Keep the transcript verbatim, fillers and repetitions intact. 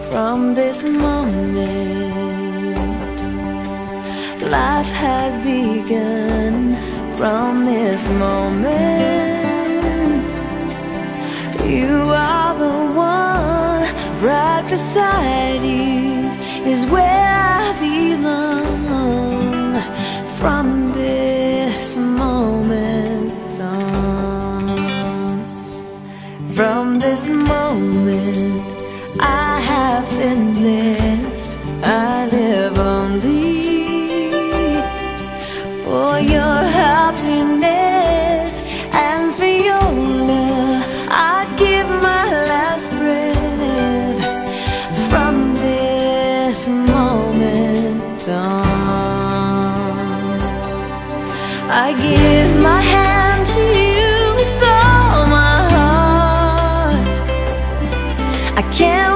From this moment, life has begun. From this moment, you are the one. Right beside you is where I belong. From this moment on, from this moment, I have been blessed. I live only for your happiness and for your love. I'd give my last breath. From this moment on, I give my hand to you with all my heart. I can't